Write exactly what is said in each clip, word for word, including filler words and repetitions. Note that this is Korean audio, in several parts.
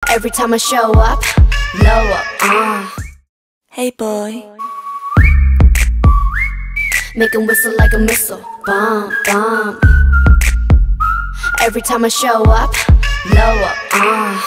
Every time I show up, blow up. uh. Hey boy, make him whistle like a missile. Bomb, bomb. Every time I show up, blow up. uh.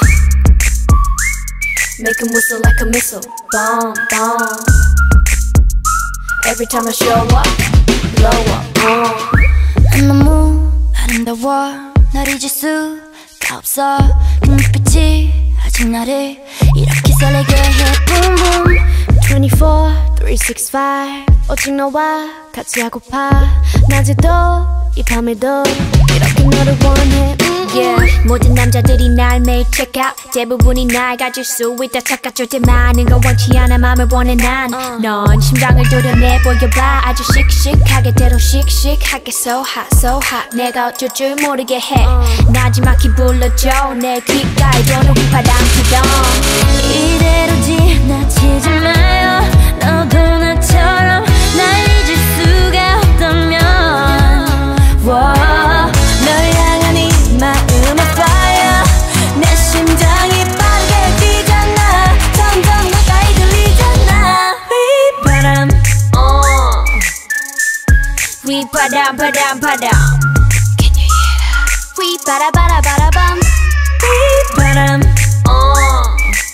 Make him whistle like a missile. Bomb, bomb. Every time I show up, blow up. uh. 너무 아름다워 널 잊을 수가 없어 그 눈빛이 아직 나를 이렇게 설레게 해 Boom boom twenty-four, three sixty-five 오직 너와 같이 하고파 낮에도 이 밤에도 이렇게 너를 원해. Yeah. 모든 남자들이 날 매일 check out 대부분이 날 가질 수 있다 착각 절대 많은 건 원치 않아 맘을 원해 난 넌 심장을 도려내 보여봐 아주 씩씩하게 때로 씩씩하게 So hot so hot 내가 어쩔 줄 모르게 해 나지막히 불러줘 내 귓가에 도는 휘파람 기동 이대로 지나치지 마요 너도 나처럼 날 잊을 수가 없다면 wow. 널 향한 이 마음의 fire 내 심장이 빠르게 뛰잖아 점점 가까이 들리잖아 휘바람 uh. 휘바람 바람 바람 Can you hear that? 휘바라바라바라밤 휘바람 uh.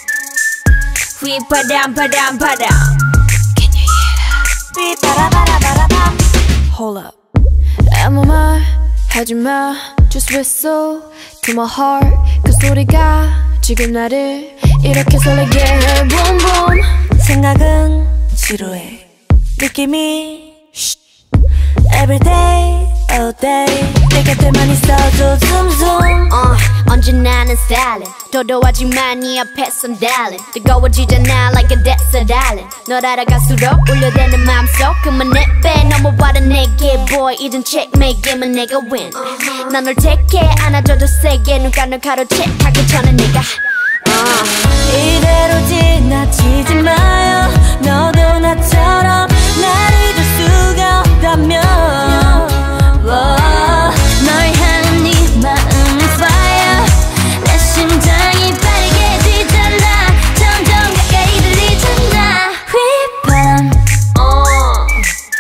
휘바람 바람 바람 Can you hear that? 휘바라바라바라밤 Hold up 아무 말 하지마 Just whistle to my heart 그 소리가 지금 나를 이렇게 설레게 해 Boom boom 생각은 지루해 느낌이 Every day, all day 내 곁에만 있어도 zoom zoom uh, 언제나 난 styling 도도하지만 네 앞에선 darling 뜨거워지잖아 like a desert island 널 알아갈수록 울려대는 맘속 그만해빼 넘어와라 내게 boy 이젠 checkmate 게임은 내가 win uh-huh. 난 널 take it 안아줘도 세게 눈가를 가로채하기 전에 내가 uh. 이대로 지나치지 마요 너도 나처럼 날 잊을 수가 없다면 wow. 널 향한 네 마음은 fire 내 심장이 빠르게 뛰잖아 점점 가까이 들리잖아 휘바람 uh.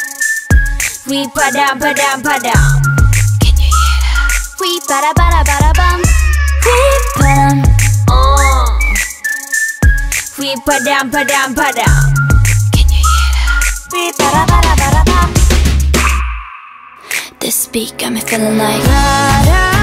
휘바람 바람 바람 Can you hear that? 휘바라바라바라밤 휘바람 uh. 휘바람 바람 바람 Can you hear that? 휘바라바라바라밤 This beat got me feeling like 바람